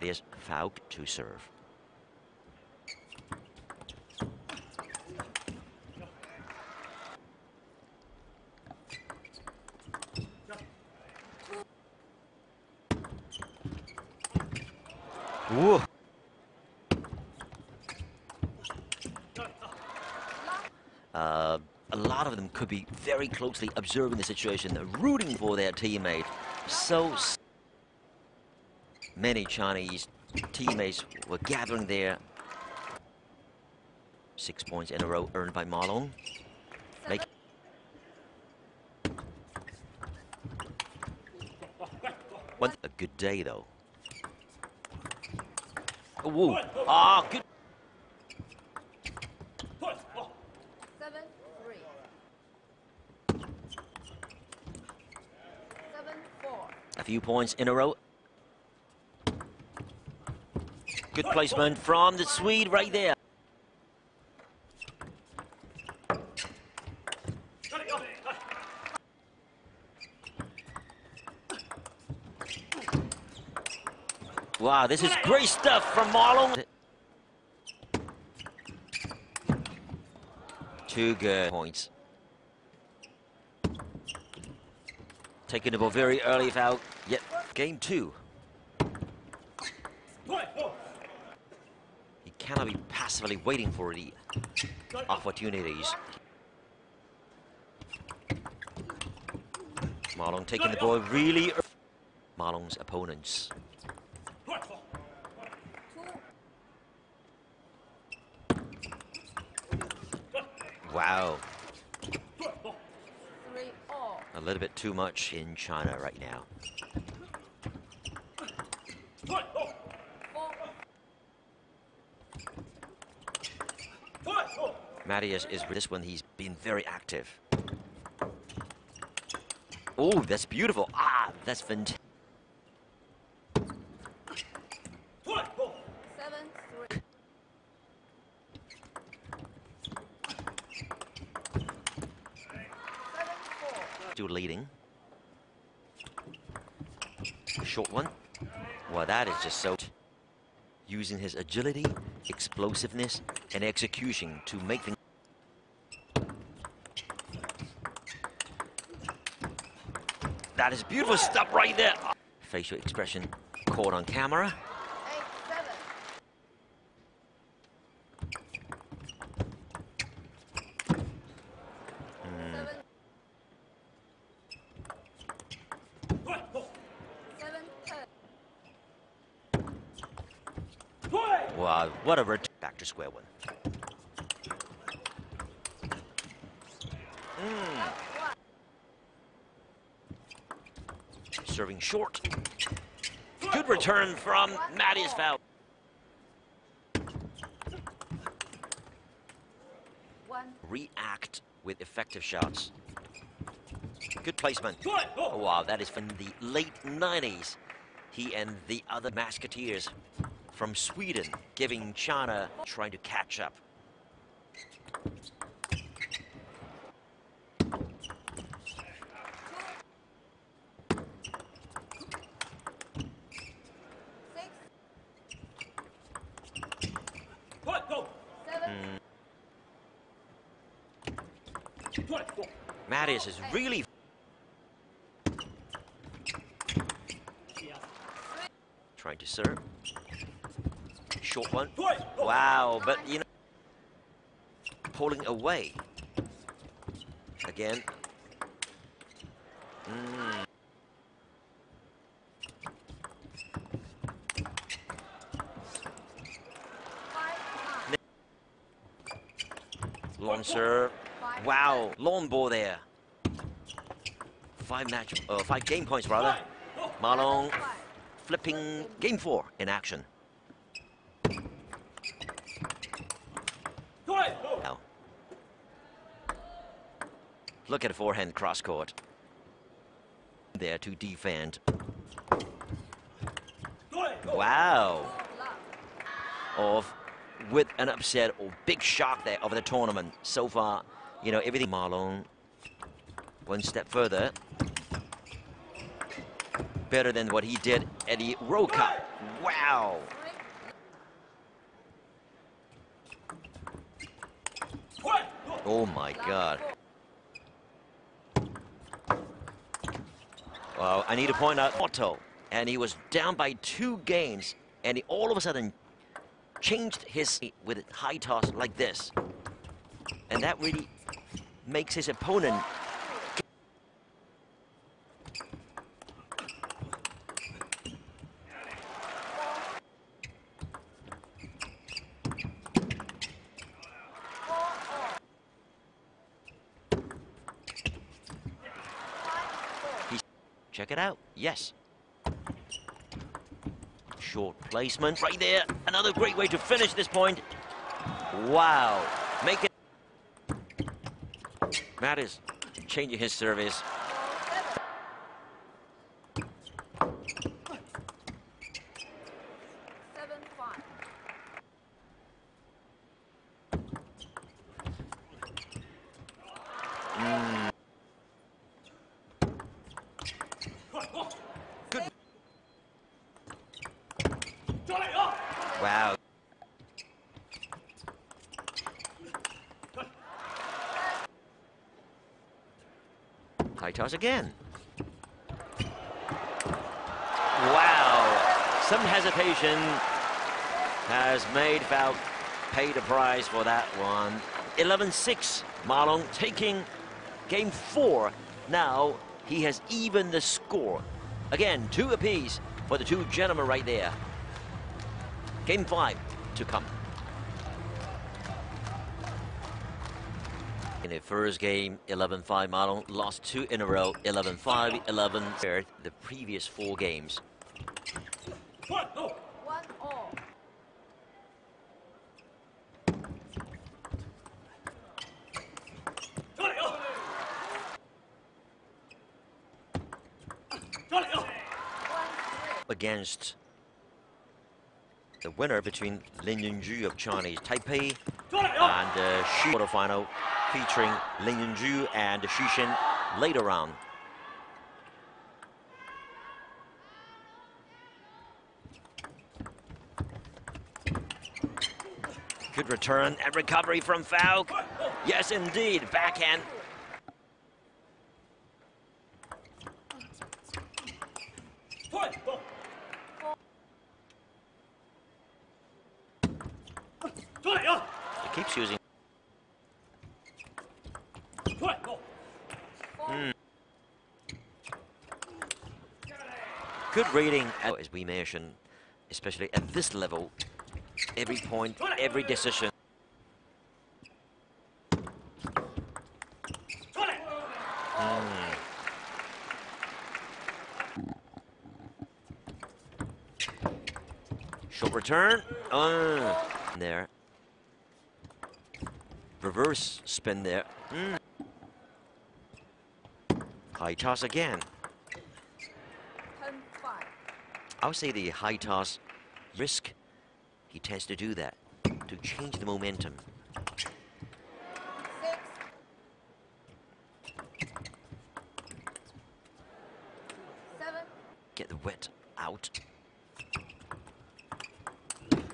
Matthias Falk to serve. Ooh. A lot of them could be very closely observing the situation, rooting for their teammate. So many Chinese teammates were gathering there. 6 points in a row earned by Ma Long. A good day though. Whoa. Ah, good. 7-3. 7-4. A few points in a row. Good placement from the Swede right there. Wow, this is great stuff from Ma Long. 2 good points. Taking the ball very early foul. Yet game 2. He cannot be passively waiting for the opportunities. Ma Long taking the ball really early. Ma Long's opponents. Wow. 3-all. A little bit too much in China right now. Matthias is with this one. He's been very active. Oh, that's beautiful. Ah, that's fantastic. 7-3. Still leading. Short one. Well, that is just so. Using his agility, explosiveness, and execution to make things. That is beautiful stuff right there. Facial expression caught on camera. 8-7. Wow, what a return. Back to square one. Serving short. Good return from Matthias Falk. 1. React with effective shots. Good placement. Oh, wow, that is from the late 90s. He and the other Musketeers from Sweden giving China trying to catch up. Matthias is really trying to serve. Short one. Wow, but you know, pulling away. Again. Long serve. Wow, long ball there. 5 game points rather. Ma Long flipping game 4 in action. Now, look at a forehand cross court. There to defend. Wow. With an upset or big shock there over the tournament so far. You know, everything. Ma Long one step further. Better than what he did at the World Cup. Wow. Oh my God. Well, I need to point out Otto, and he was down by 2 games, and he all of a sudden changed his with high toss like this, and that really makes his opponent. Check it out. Yes. Short placement right there. Another great way to finish this point. Wow. Make it. Matt is changing his service. Good. Wow. High toss again. Wow. Some hesitation has made Falk pay the price for that one. 11-6. Ma Long taking game 4. Now he has evened the score. Again, 2 apiece for the 2 gentlemen right there. Game 5 to come. In the first game, 11-5, Ma Long lost 2 in a row, 11-5, 11-3, the previous 4 games. 1-all. Against the winner between Lin Yunju of Chinese Taipei and the quarterfinal featuring Lin Yunju and Xu Xin later on. Good return and recovery from Falk. Yes, indeed, backhand. He keeps using. Good reading, as we mentioned, especially at this level. Every point, every decision. Short return. There. Reverse spin there. High toss again. 10-5. I would say the high toss risk. He tends to do that to change the momentum. 6. Get the wet out. 10-8.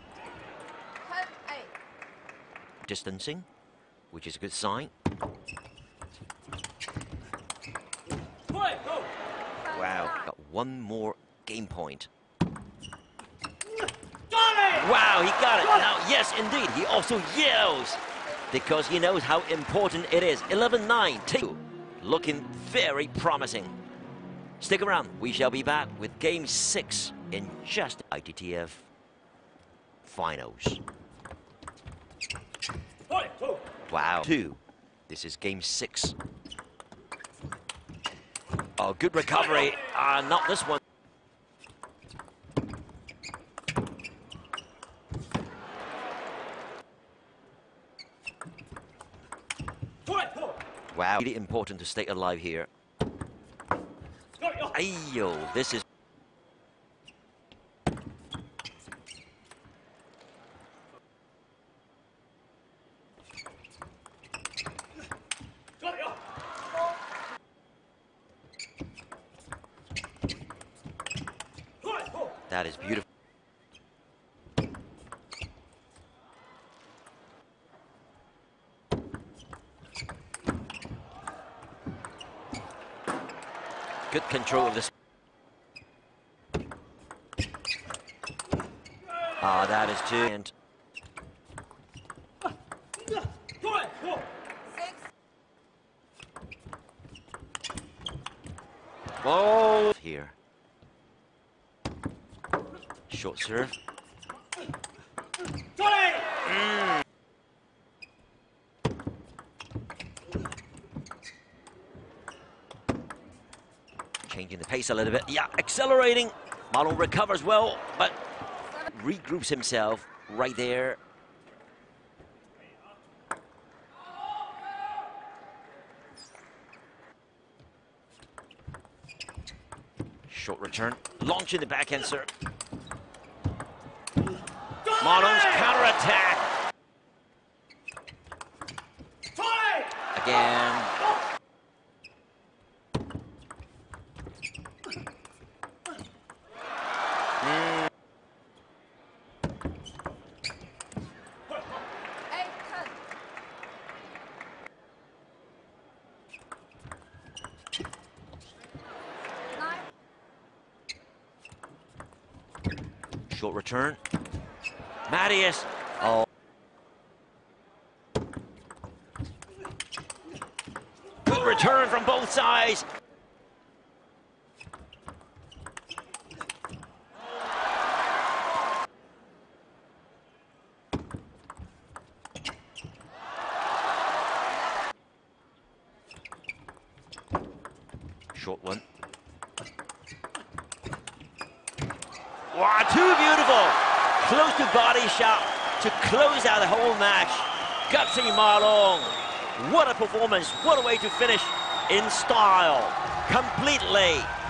Distancing, which is a good sign. Wow, got 1 more game point. Wow, he got it. Now, yes, indeed, he also yells because he knows how important it is. 11-9, 2, looking very promising. Stick around. We shall be back with Game 6 in just ITTF Finals. Wow. 2. This is Game 6. Oh, good recovery. Not this one. Wow, really important to stay alive here. Ayo, this is. That is beautiful. Good control of this. Ah, that is two. And oh, here. Short serve. Changing the pace a little bit. Yeah, accelerating. Ma Long recovers well, but regroups himself right there. Short return. Launching the backhand serve. Ma Long's counter-attack. Again. Short return. Marius. Oh. Good return from both sides. Short one. Wow, too beautiful. Close to body shot to close out the whole match. Gutsy Ma Long. What a performance. What a way to finish in style. Completely.